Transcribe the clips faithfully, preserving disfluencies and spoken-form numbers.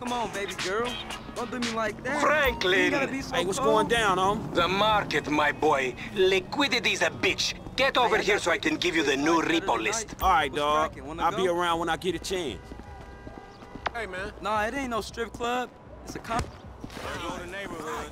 come on, baby girl. Don't do me like that. Franklin! You gotta be so Hey, what's cold. going down, hom? The market, my boy. Liquidity's a bitch. Get over here so I can give you the new repo list. All right, What's dog. cracking? Wanna I'll go? be around when I get a chance. Hey, man. Nah, it ain't no strip club. It's a con. There go the neighborhood.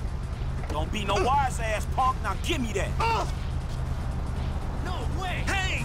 Don't be no wise ass punk. Now give me that. No way! Hey!